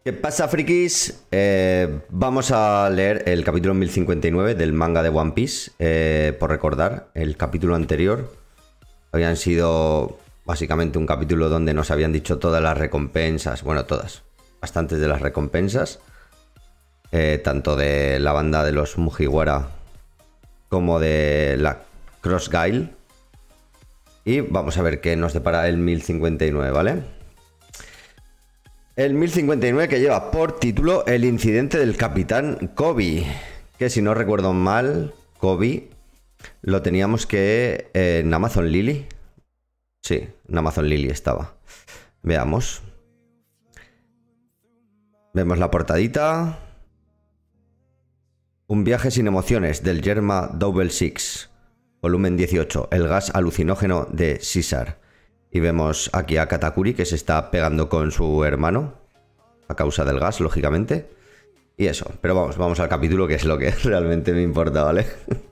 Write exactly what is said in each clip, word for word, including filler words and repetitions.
¿Qué pasa, frikis? Eh, vamos a leer el capítulo mil cincuenta y nueve del manga de One Piece. Eh, por recordar, el capítulo anterior habían sido básicamente un capítulo donde nos habían dicho todas las recompensas, bueno, todas, bastantes de las recompensas, eh, tanto de la banda de los Mugiwara como de la Cross Guile. Y vamos a ver qué nos depara el mil cincuenta y nueve, ¿vale? El mil cincuenta y nueve, que lleva por título El incidente del capitán Koby, que si no recuerdo mal, Koby lo teníamos que eh, en Amazon Lily. Sí, en Amazon Lily estaba. Veamos. Vemos la portadita. Un viaje sin emociones del Yerma Double Six, volumen dieciocho, el gas alucinógeno de Caesar. Y vemos aquí a Katakuri, que se está pegando con su hermano a causa del gas, lógicamente. Y eso, pero vamos, vamos al capítulo, que es lo que realmente me importa, ¿vale?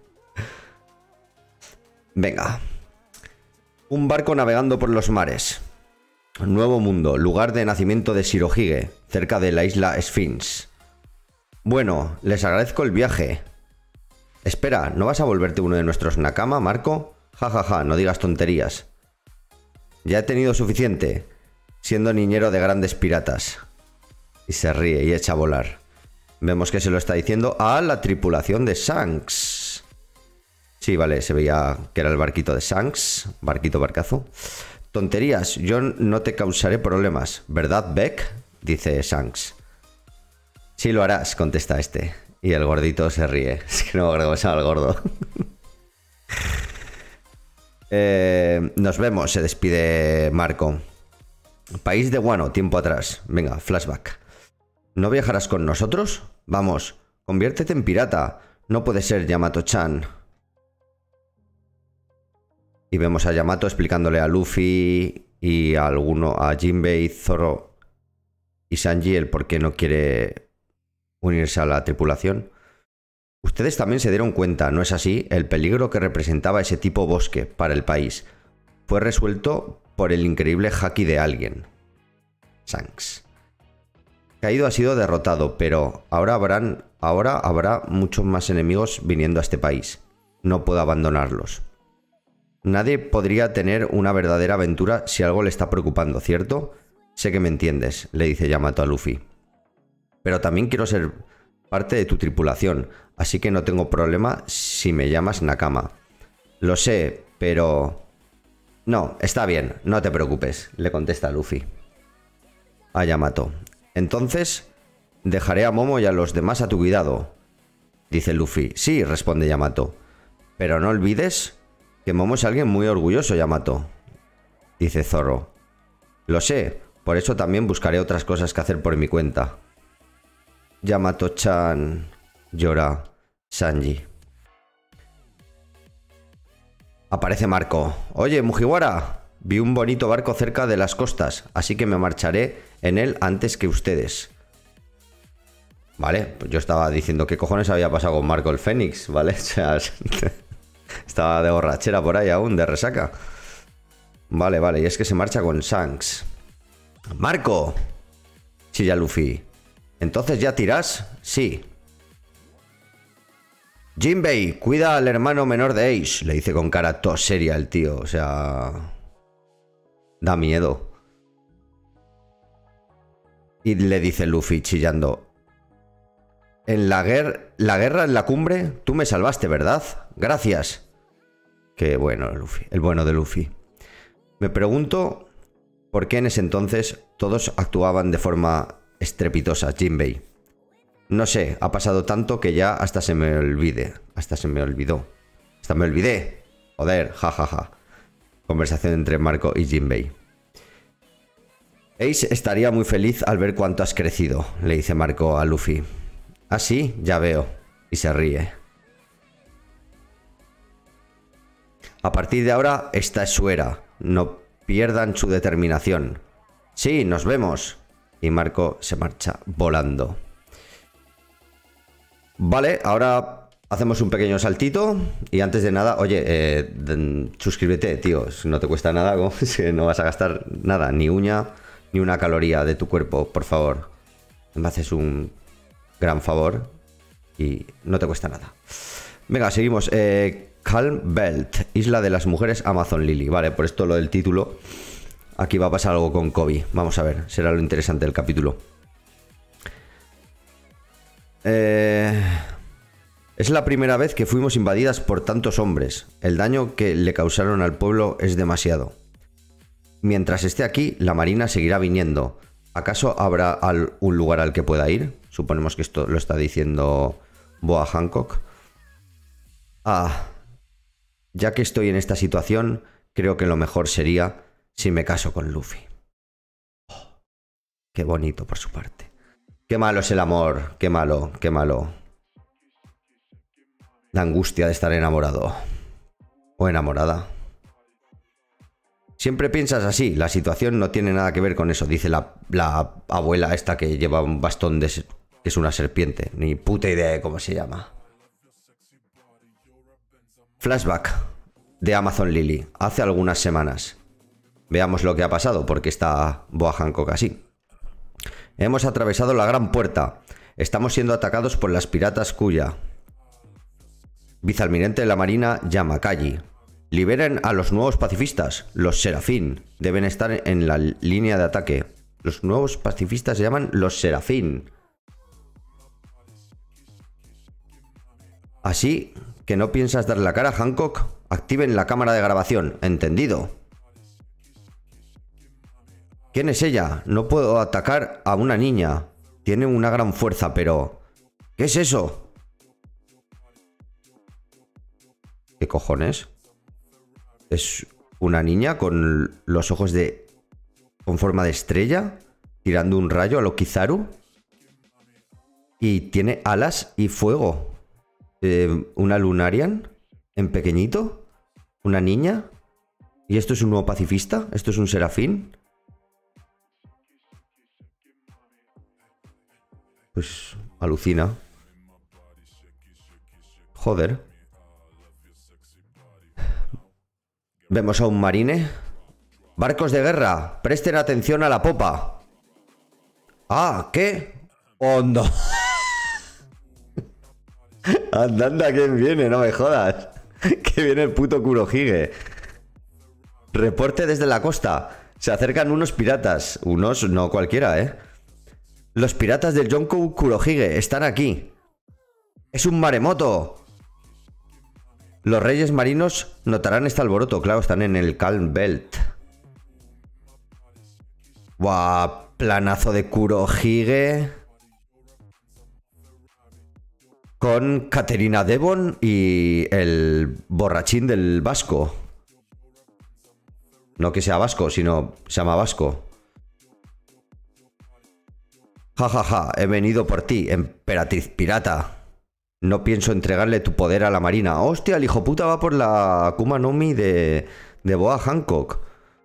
Venga. Un barco navegando por los mares. Nuevo mundo, lugar de nacimiento de Shirohige, cerca de la isla Sphinx. Bueno, les agradezco el viaje. Espera, ¿no vas a volverte uno de nuestros Nakama, Marco? Ja, ja, ja, no digas tonterías. Ya he tenido suficiente, siendo niñero de grandes piratas. Y se ríe y echa a volar. Vemos que se lo está diciendo a la tripulación de Shanks. Sí, vale, se veía que era el barquito de Shanks. Barquito, barcazo. Tonterías, yo no te causaré problemas, ¿verdad, Beck? Dice Shanks. Sí lo harás, contesta este. Y el gordito se ríe. Es que no me acuerdo cómo se llama el gordo. Eh, nos vemos, se despide Marco. País de Wano, tiempo atrás. Venga, flashback. ¿No viajarás con nosotros? Vamos, conviértete en pirata. No puede ser, Yamato-chan. Y vemos a Yamato explicándole a Luffy y a alguno, a Jinbei, Zoro y Sanji, el por qué no quiere unirse a la tripulación. Ustedes también se dieron cuenta, ¿no es así? El peligro que representaba ese tipo bosque para el país fue resuelto por el increíble haki de alguien. Shanks. Caído ha sido derrotado, pero ahora habrán, ahora habrá muchos más enemigos viniendo a este país. No puedo abandonarlos. Nadie podría tener una verdadera aventura si algo le está preocupando, ¿cierto? Sé que me entiendes, le dice Yamato a Luffy. Pero también quiero ser parte de tu tripulación, así que no tengo problema si me llamas Nakama. Lo sé, pero... No, está bien, no te preocupes, le contesta Luffy a Yamato. Entonces, dejaré a Momo y a los demás a tu cuidado, dice Luffy. Sí, responde Yamato. Pero no olvides que Momo es alguien muy orgulloso, Yamato, dice Zoro. Lo sé, por eso también buscaré otras cosas que hacer por mi cuenta. Yamato-chan, llora Sanji. Aparece Marco. Oye, Mugiwara, vi un bonito barco cerca de las costas, así que me marcharé en él antes que ustedes. Vale, pues yo estaba diciendo qué cojones había pasado con Marco el Fénix, ¿vale? O sea, estaba de borrachera por ahí aún, de resaca. Vale, vale, y es que se marcha con Shanks. ¡Marco!, chilla Luffy. ¿Entonces ya tirás? Sí. Jinbei, cuida al hermano menor de Ace, le dice con cara to seria el tío, o sea... Da miedo. Y le dice Luffy chillando. En la, guer la guerra en la cumbre, tú me salvaste, ¿verdad? Gracias. Qué bueno, Luffy, el bueno de Luffy. Me pregunto por qué en ese entonces todos actuaban de forma estrepitosa, Jinbei. No sé, ha pasado tanto que ya hasta se me olvide. Hasta se me olvidó. Hasta me olvidé. Joder, jajaja. Ja, ja. Conversación entre Marco y Jinbei. Ace estaría muy feliz al ver cuánto has crecido, le dice Marco a Luffy. Ah, sí, ya veo. Y se ríe. A partir de ahora, esta es su era. No pierdan su determinación. Sí, nos vemos. Y Marco se marcha volando. Vale, ahora hacemos un pequeño saltito. Y antes de nada, oye, eh, suscríbete, tío. No te cuesta nada, no vas a gastar nada, ni uña, ni una caloría de tu cuerpo, por favor. Me haces un gran favor y no te cuesta nada. Venga, seguimos. Eh, Calm Belt, Isla de las Mujeres Amazon Lily. Vale, por esto lo del título. Aquí va a pasar algo con Kobe. Vamos a ver, será lo interesante del capítulo. Eh, es la primera vez que fuimos invadidas por tantos hombres. El daño que le causaron al pueblo es demasiado. Mientras esté aquí, la marina seguirá viniendo. ¿Acaso habrá al, un lugar al que pueda ir? Suponemos que esto lo está diciendo Boa Hancock. Ah, ya que estoy en esta situación, creo que lo mejor sería si me caso con Luffy. Oh, qué bonito por su parte. Qué malo es el amor, qué malo, qué malo. La angustia de estar enamorado. O enamorada. Siempre piensas así, la situación no tiene nada que ver con eso, dice la, la abuela esta que lleva un bastón de, que es una serpiente. Ni puta idea de cómo se llama. Flashback de Amazon Lily, hace algunas semanas. Veamos lo que ha pasado, porque está Boa Hancock así. Hemos atravesado la gran puerta. Estamos siendo atacados por las piratas Kuya. Vicealmirante de la Marina Yamakagi. Liberen a los nuevos pacifistas, los Serafín. Deben estar en la línea de ataque. Los nuevos pacifistas se llaman los Serafín. Así que no piensas dar la cara, Hancock. Activen la cámara de grabación. ¿Entendido? ¿Quién es ella? No puedo atacar a una niña. Tiene una gran fuerza, pero... ¿Qué es eso? ¿Qué cojones? Es una niña con los ojos de... con forma de estrella, tirando un rayo a lo Kizaru. Y tiene alas y fuego. Eh, una Lunarian en pequeñito. Una niña. ¿Y esto es un nuevo pacifista? ¿Esto es un serafín? Pues alucina. Joder. Vemos a un marine. Barcos de guerra, presten atención a la popa. Ah, ¿qué? Hondo. Andando a quién viene, no me jodas. Que viene el puto Kurohige. Reporte desde la costa. Se acercan unos piratas. Unos, no cualquiera, ¿eh? Los piratas del Yonkou Kurohige están aquí. Es un maremoto. Los reyes marinos notarán este alboroto. Claro, están en el Calm Belt. Buah, planazo de Kurohige. Con Caterina Devon y el borrachín del Vasco. No que sea vasco, sino se llama Vasco. Ja, ja, ja, he venido por ti, emperatriz pirata. No pienso entregarle tu poder a la marina. Hostia, el hijo puta va por la Akuma no Mi de, de Boa Hancock.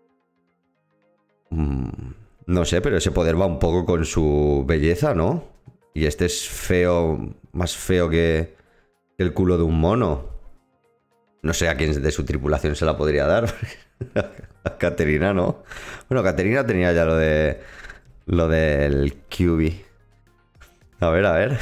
Mm, no sé, pero ese poder va un poco con su belleza, ¿no? Y este es feo, más feo que el culo de un mono. No sé a quién de su tripulación se la podría dar. A Caterina, ¿no? Bueno, Caterina tenía ya lo de... Lo del Q B. A ver, a ver.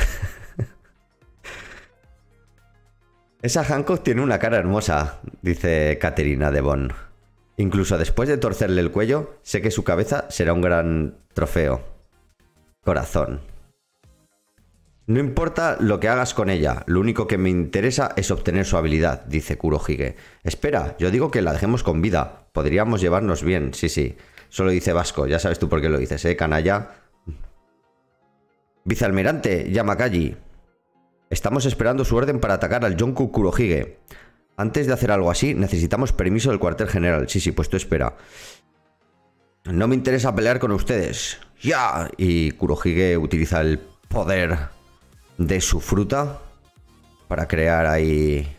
Esa Hancock tiene una cara hermosa, dice Caterina Devon. Incluso después de torcerle el cuello, sé que su cabeza será un gran trofeo. Corazón. No importa lo que hagas con ella, lo único que me interesa es obtener su habilidad, dice Kurohige. Espera, yo digo que la dejemos con vida. Podríamos llevarnos bien, sí, sí. Solo dice Vasco, ya sabes tú por qué lo dices, ¿eh, canalla? Vicealmirante Yamakagi. Estamos esperando su orden para atacar al Yonkou Kurohige. Antes de hacer algo así, necesitamos permiso del cuartel general. Sí, sí, pues tú espera. No me interesa pelear con ustedes. ¡Ya! Y Kurohige utiliza el poder de su fruta para crear ahí...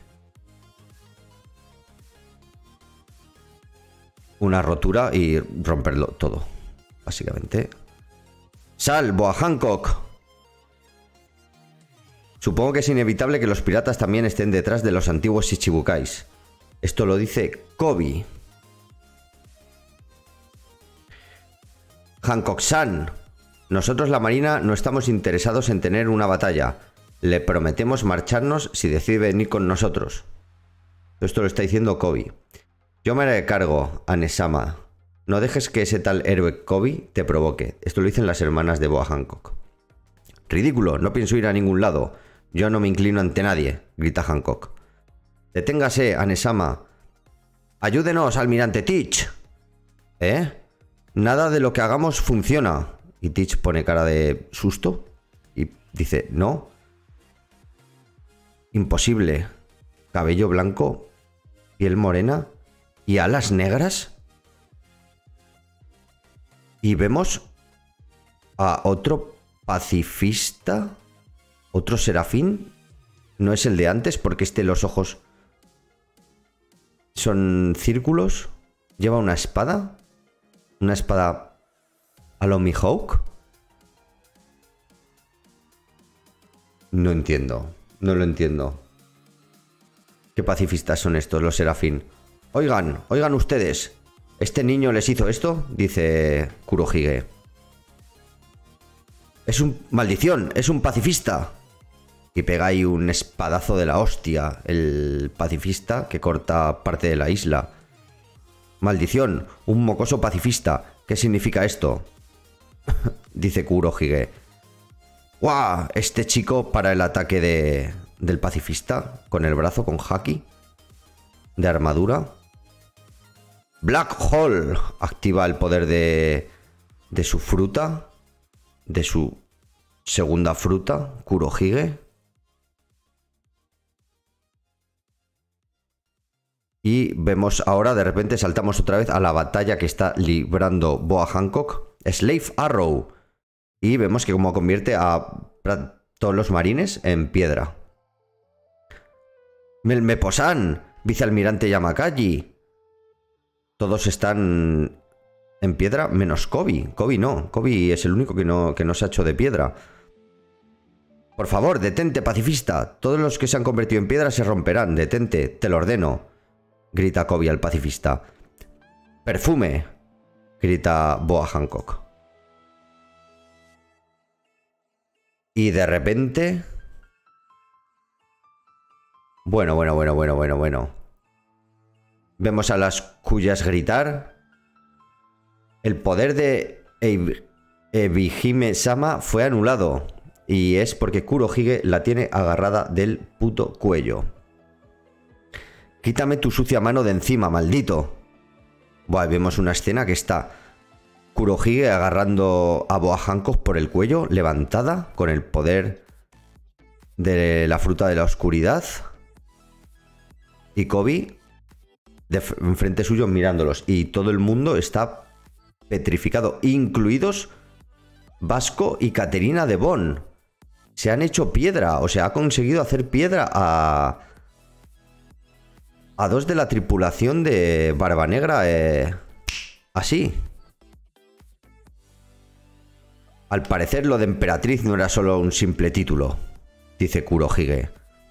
una rotura y romperlo todo, básicamente. ¡Sal, Boa Hancock! Supongo que es inevitable que los piratas también estén detrás de los antiguos Shichibukais. Esto lo dice Kobe. Hancock-san, Nosotros, la Marina, no estamos interesados en tener una batalla. Le prometemos marcharnos si decide venir con nosotros. Esto lo está diciendo Koby. Yo me haré cargo, Anesama. No dejes que ese tal héroe Koby te provoque. Esto lo dicen las hermanas de Boa Hancock. Ridículo, no pienso ir a ningún lado. Yo no me inclino ante nadie, grita Hancock. Deténgase, Anesama. Ayúdenos, almirante Teach. ¿Eh? Nada de lo que hagamos funciona. Y Teach pone cara de susto y dice, no. Imposible. Cabello blanco, piel morena y alas negras. Y vemos a otro pacifista, otro serafín. No es el de antes porque este los ojos son círculos. Lleva una espada. Una espada a lo Mihawk. No entiendo. No lo entiendo. ¿Qué pacifistas son estos, los serafín? Oigan, oigan ustedes. ¿Este niño les hizo esto? Dice Kurohige. Es un... ¡Maldición! ¡Es un pacifista! Y pega ahí un espadazo de la hostia. El pacifista que corta parte de la isla. ¡Maldición! Un mocoso pacifista. ¿Qué significa esto? Dice Kurohige. ¡Guau! Este chico para el ataque de... del pacifista. Con el brazo, con haki. De armadura. Black Hole. Activa el poder de... de su fruta. De su segunda fruta. Kurohige. Y vemos ahora, de repente saltamos otra vez a la batalla que está librando Boa Hancock. Slave Arrow. Y vemos que como convierte a todos los marines en piedra. Melmeposan, vicealmirante Yamakagi. Todos están en piedra menos Koby. Koby no. Koby es el único que no, que no se ha hecho de piedra. Por favor, detente, pacifista. Todos los que se han convertido en piedra se romperán. Detente, te lo ordeno. Grita Koby al pacifista. Perfume. Grita Boa Hancock. Y de repente... Bueno, bueno, bueno, bueno, bueno, bueno. Vemos a las cuyas gritar. El poder de Ebihime-sama fue anulado. Y es porque Kurohige la tiene agarrada del puto cuello. Quítame tu sucia mano de encima, maldito. Buah, vemos una escena que está Kurohige agarrando a Boa Hancock por el cuello, levantada, con el poder de la fruta de la oscuridad. Y Koby de enfrente suyo mirándolos. Y todo el mundo está petrificado, incluidos Vasco y Caterina de Bon. Se han hecho piedra, o sea, ha conseguido hacer piedra a... A dos de la tripulación de Barba Negra, eh, así. Al parecer lo de emperatriz no era solo un simple título, dice Kurohige.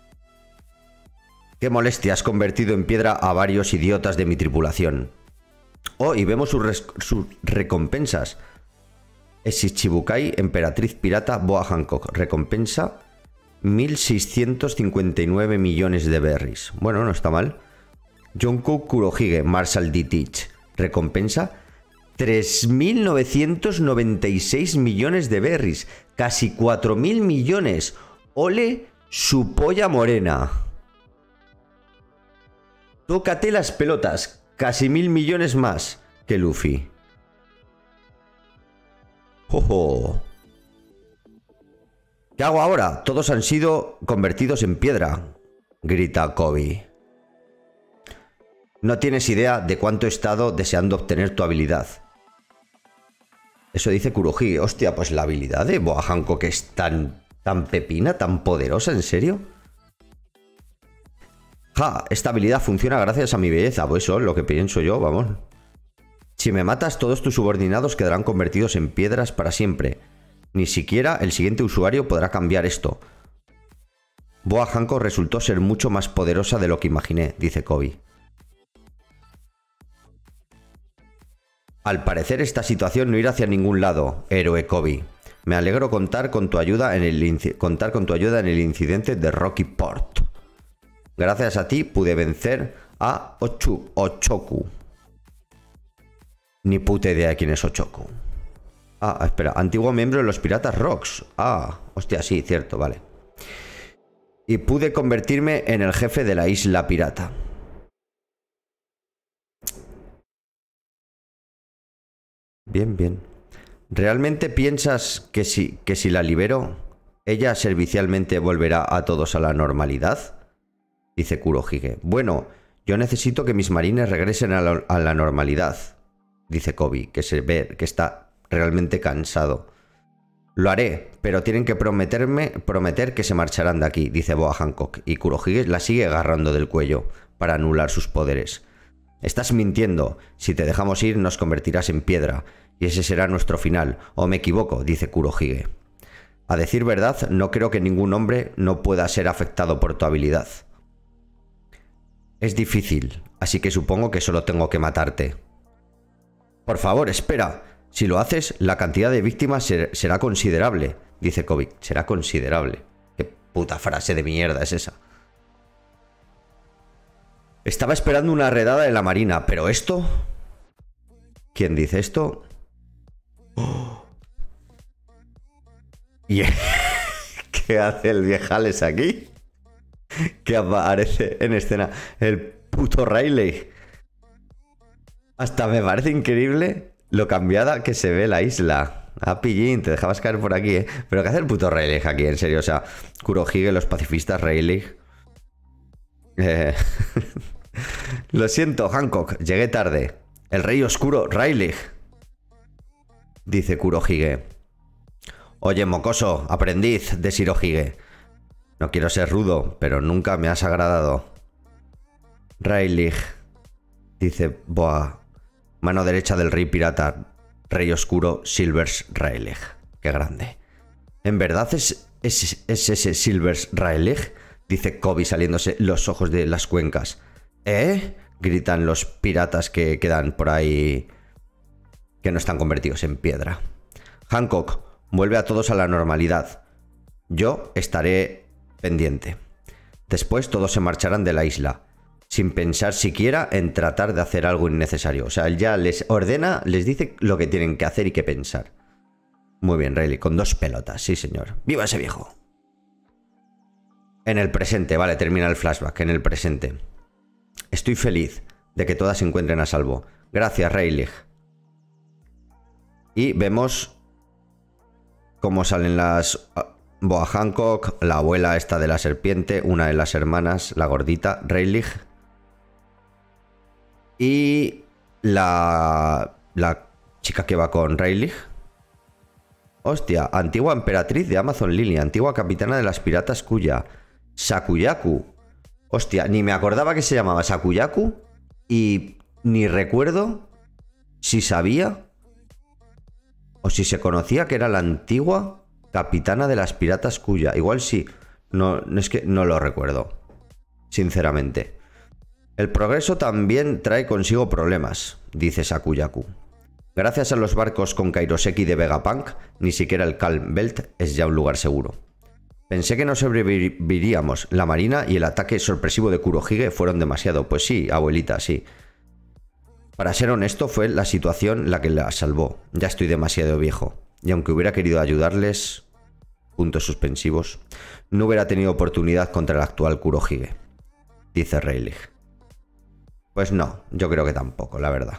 Qué molestia, has convertido en piedra a varios idiotas de mi tripulación. Oh, y vemos sus, sus recompensas. Shichibukai, emperatriz pirata, Boa Hancock. Recompensa mil seiscientos cincuenta y nueve millones de berries. Bueno, no está mal. Jungkook Kurohige, Marshal D. Teach. Recompensa tres mil novecientos noventa y seis millones de berries. Casi cuatro mil millones. Ole su polla morena. Tócate las pelotas. Casi mil millones más que Luffy. ¡Ojo! ¿Qué hago ahora? Todos han sido convertidos en piedra, grita Koby. No tienes idea de cuánto he estado deseando obtener tu habilidad. Eso dice Kurohige. Hostia, pues la habilidad de Boa Hancock es tan, tan pepina, tan poderosa, ¿en serio? Ja, esta habilidad funciona gracias a mi belleza. Pues eso es lo que pienso yo, vamos. Si me matas, todos tus subordinados quedarán convertidos en piedras para siempre. Ni siquiera el siguiente usuario podrá cambiar esto. Boa Hancock resultó ser mucho más poderosa de lo que imaginé, dice Koby. Al parecer esta situación no irá hacia ningún lado, héroe Koby. Me alegro contar con tu ayuda en el, contar con tu ayuda en el incidente de Rocky Port. Gracias a ti pude vencer a Ochu, Ochoku. Ni puta idea de quién es Ochoku. Ah, espera, antiguo miembro de los Piratas Rocks. Ah, hostia, sí, cierto, vale. Y pude convertirme en el jefe de la isla pirata. Bien, bien. ¿Realmente piensas que si, que si la libero, ella servicialmente volverá a todos a la normalidad? Dice Kurohige. Bueno, yo necesito que mis marines regresen a la, a la normalidad. Dice Koby, que se ve que está realmente cansado. Lo haré, pero tienen que prometerme, prometer que se marcharán de aquí, dice Boa Hancock, y Kurohige la sigue agarrando del cuello para anular sus poderes. Estás mintiendo. Si te dejamos ir, nos convertirás en piedra, y ese será nuestro final. ¿O me equivoco?, dice Kurohige. A decir verdad, no creo que ningún hombre no pueda ser afectado por tu habilidad. Es difícil, así que supongo que solo tengo que matarte. Por favor, espera. Si lo haces, la cantidad de víctimas ser, será considerable, dice Koby. Será considerable. Qué puta frase de mierda es esa. Estaba esperando una redada de la marina, pero esto... ¿Quién dice esto? Oh. ¿Y qué hace el viejales aquí? Que aparece en escena el puto Rayleigh. Hasta me parece increíble lo cambiada que se ve la isla. Ah, pillín, te dejabas caer por aquí, ¿eh? Pero ¿qué hace el puto Rayleigh aquí? En serio, o sea, Kurohige, los pacifistas, Rayleigh... Eh... Lo siento, Hancock, llegué tarde. El rey oscuro, Rayleigh. Dice Kurohige. Oye, mocoso, aprendiz de Shirohige. No quiero ser rudo, pero nunca me has agradado. Rayleigh. Dice Boa. Mano derecha del rey pirata, rey oscuro, Silvers Rayleigh. Qué grande. ¿En verdad es, es, es ese Silvers Rayleigh? Dice Koby saliéndose los ojos de las cuencas. ¿Eh? Gritan los piratas que quedan por ahí, que no están convertidos en piedra. Hancock, vuelve a todos a la normalidad. Yo estaré pendiente. Después todos se marcharán de la isla, sin pensar siquiera en tratar de hacer algo innecesario. O sea, él ya les ordena, les dice lo que tienen que hacer y que pensar. Muy bien, Rayleigh, con dos pelotas, sí señor. ¡Viva ese viejo! En el presente, vale, termina el flashback, en el presente. Estoy feliz de que todas se encuentren a salvo. Gracias, Rayleigh. Y vemos cómo salen las... Boa Hancock, la abuela esta de la serpiente, una de las hermanas, la gordita, Rayleigh. Y la... la chica que va con Rayleigh. Hostia, antigua emperatriz de Amazon Lily, antigua capitana de las piratas Kuya, Sakuyaku. Hostia, ni me acordaba que se llamaba Sakuyaku y ni recuerdo si sabía o si se conocía que era la antigua capitana de las piratas Kuya. Igual sí, no, es que no lo recuerdo, sinceramente. El progreso también trae consigo problemas, dice Sakuyaku. Gracias a los barcos con Kairoseki de Vegapunk, ni siquiera el Calm Belt es ya un lugar seguro. Pensé que no sobreviviríamos. La marina y el ataque sorpresivo de Kurohige fueron demasiado. Pues sí, abuelita, sí. Para ser honesto, fue la situación la que la salvó. Ya estoy demasiado viejo. Y aunque hubiera querido ayudarles... Puntos suspensivos. No hubiera tenido oportunidad contra el actual Kurohige. Dice Rayleigh. Pues no, yo creo que tampoco, la verdad.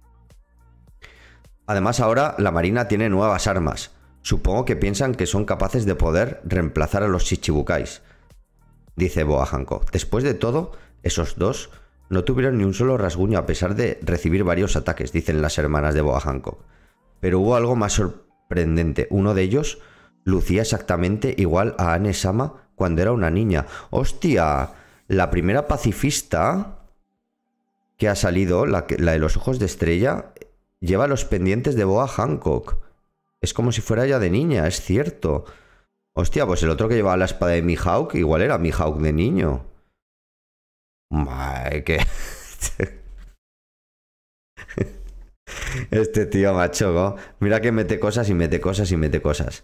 Además ahora la marina tiene nuevas armas. Supongo que piensan que son capaces de poder reemplazar a los Shichibukais. Dice Boa Hancock. Después de todo, esos dos no tuvieron ni un solo rasguño a pesar de recibir varios ataques, dicen las hermanas de Boa Hancock. Pero hubo algo más sorprendente. Uno de ellos lucía exactamente igual a Ane-sama cuando era una niña. ¡Hostia! La primera pacifista que ha salido, la, que, la de los ojos de estrella, lleva los pendientes de Boa Hancock. Es como si fuera ella de niña, es cierto. Hostia, pues el otro que llevaba la espada de Mihawk igual era Mihawk de niño. Ay, que... Este tío, macho, ¿no? Mira que mete cosas y mete cosas y mete cosas.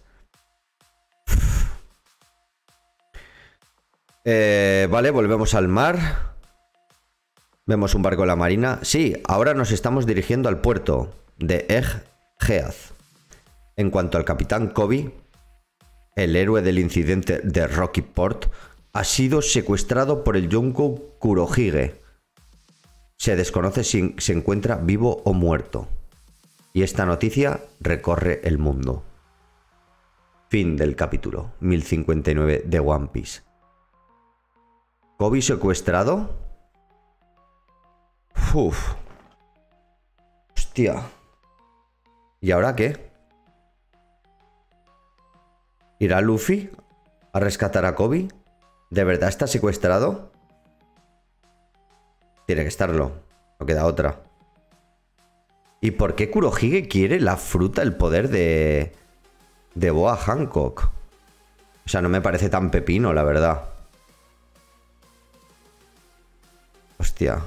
Eh, vale, volvemos al mar. Vemos un barco de la marina. Sí, ahora nos estamos dirigiendo al puerto de Eg-Geaz. En cuanto al capitán Kobe, el héroe del incidente de Rocky Port, ha sido secuestrado por el Yonko Kurohige. Se desconoce si se encuentra vivo o muerto. Y esta noticia recorre el mundo. Fin del capítulo mil cincuenta y nueve de One Piece. ¿Kobe secuestrado? Uf. Hostia. ¿Y ahora qué? ¿Irá Luffy a rescatar a Kobe? ¿De verdad está secuestrado? Tiene que estarlo. No queda otra. ¿Y por qué Kurohige quiere la fruta, el poder de... de Boa Hancock? O sea, no me parece tan pepino, la verdad. Hostia.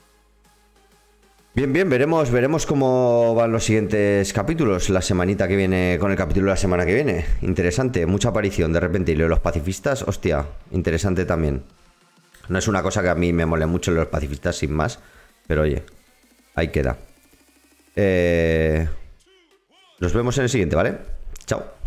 Bien, bien, veremos, veremos cómo van los siguientes capítulos. La semanita que viene, con el capítulo de la semana que viene. Interesante, mucha aparición de repente. Y lo de los pacifistas, hostia, interesante también. No es una cosa que a mí me mole mucho los pacifistas, sin más. Pero oye, ahí queda. Eh... Nos vemos en el siguiente, ¿vale? Chao.